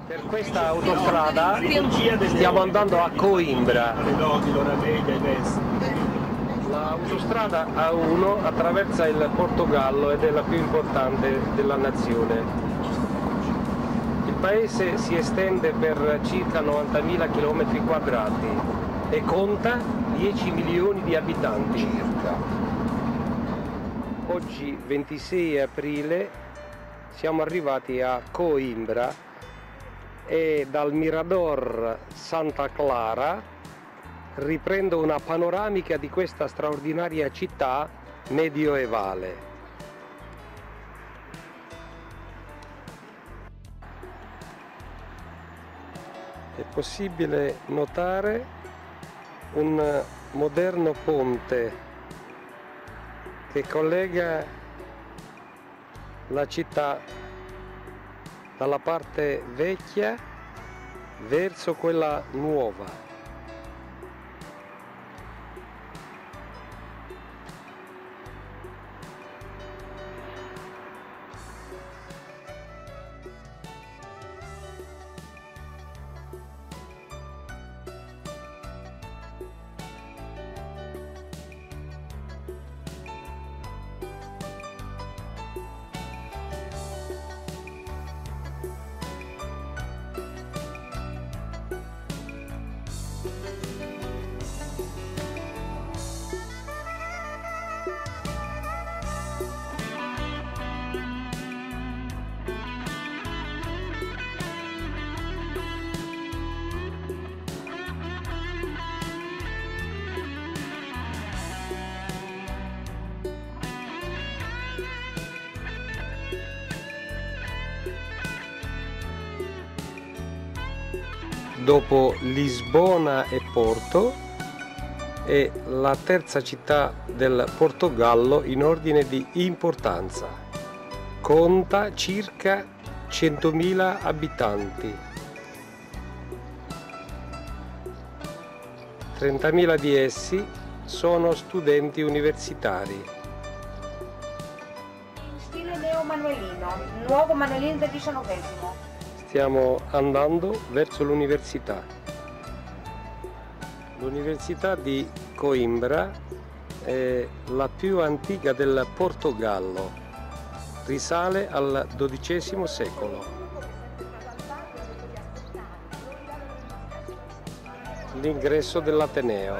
Per questa autostrada stiamo andando a Coimbra. L'autostrada A1 attraversa il Portogallo ed è la più importante della nazione. Il paese si estende per circa 90.000 km² e conta 10 milioni di abitanti. Oggi 26 aprile siamo arrivati a Coimbra e dal Mirador Santa Clara riprendo una panoramica di questa straordinaria città medioevale. È possibile notare un moderno ponte che collega la città dalla parte vecchia verso quella nuova. Dopo Lisbona e Porto è la terza città del Portogallo in ordine di importanza. Conta circa 100.000 abitanti. 30.000 di essi sono studenti universitari. Stile neo-manuelino, nuovo manuelino del XIX. Stiamo andando verso l'università. L'università di Coimbra è la più antica del Portogallo, risale al XII secolo. L'ingresso dell'Ateneo.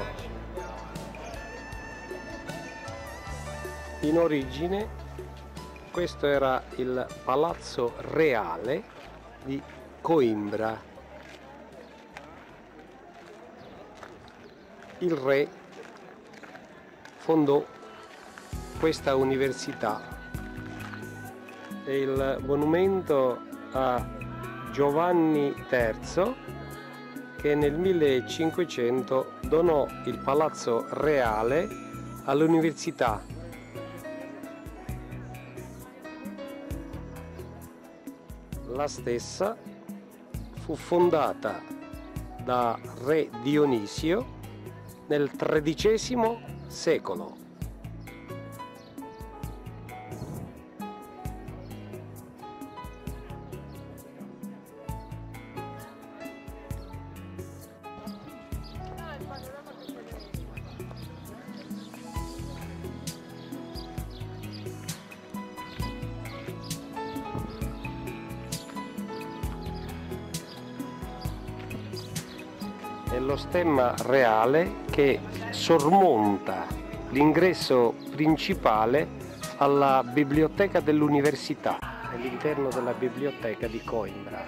In origine questo era il Palazzo Reale di Coimbra. Il re fondò questa università e il monumento a Giovanni III, che nel 1500 donò il Palazzo Reale all'università. La stessa fu fondata da re Dionisio nel XIII secolo. È lo stemma reale che sormonta l'ingresso principale alla biblioteca dell'università, all'interno della biblioteca di Coimbra.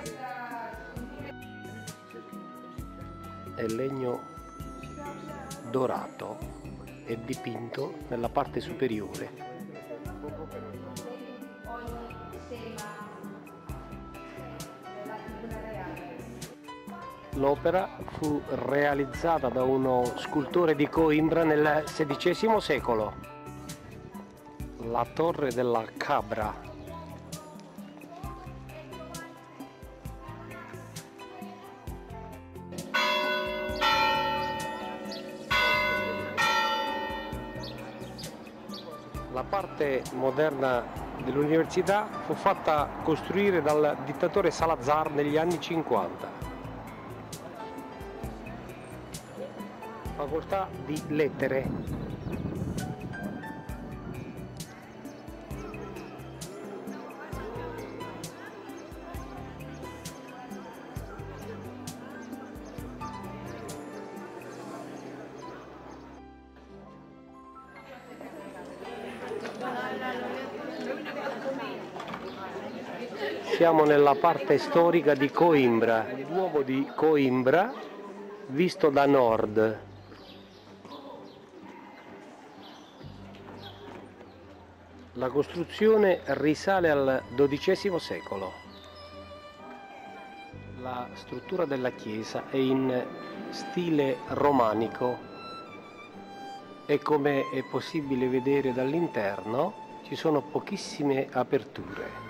È legno dorato e dipinto nella parte superiore. L'opera fu realizzata da uno scultore di Coimbra nel XVI secolo. La Torre della Cabra. La parte moderna dell'università fu fatta costruire dal dittatore Salazar negli anni 50. Facoltà di Lettere. Siamo nella parte storica di Coimbra, il Duomo di Coimbra visto da nord. La costruzione risale al XII secolo. La struttura della chiesa è in stile romanico e, come è possibile vedere dall'interno, ci sono pochissime aperture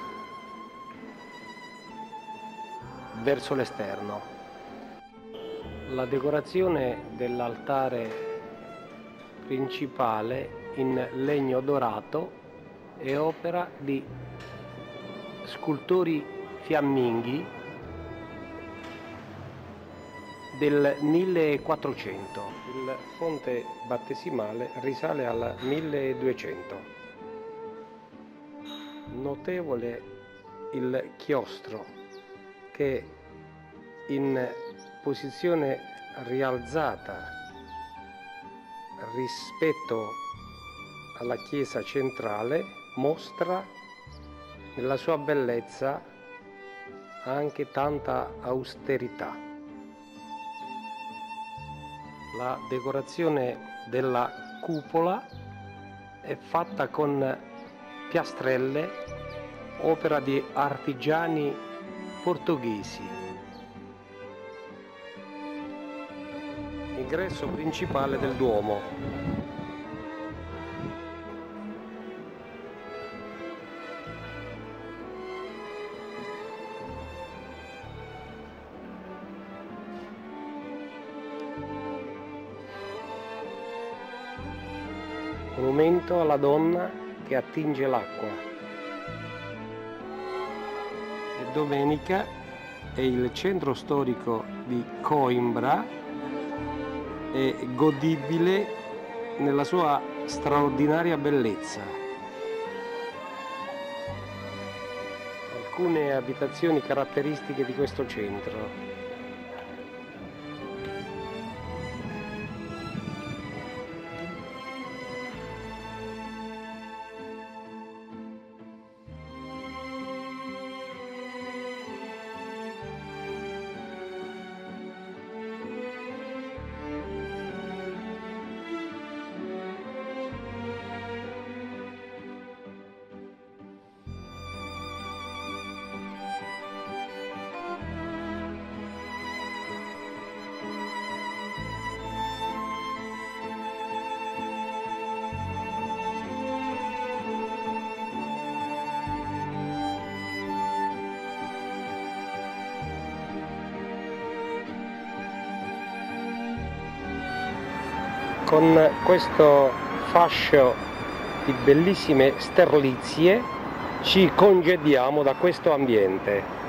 verso l'esterno. La decorazione dell'altare principale in legno dorato è opera di scultori fiamminghi del 1400. Il fonte battesimale risale al 1200. Notevole il chiostro che in posizione rialzata rispetto alla chiesa centrale mostra nella sua bellezza anche tanta austerità. La decorazione della cupola è fatta con piastrelle, opera di artigiani portoghesi. Ingresso principale del Duomo. Monumento alla donna che attinge l'acqua. Domenica è il centro storico di Coimbra, è godibile nella sua straordinaria bellezza. Alcune abitazioni caratteristiche di questo centro. Con questo fascio di bellissime sterlizie ci congediamo da questo ambiente.